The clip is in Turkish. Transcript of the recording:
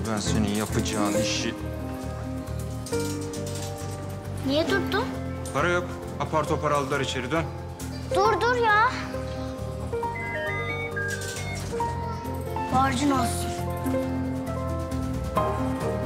ben senin yapacağın işi. Niye durdun? Para yok. Apar topar aldılar içeri, dön. Dur ya. Borcun olsun.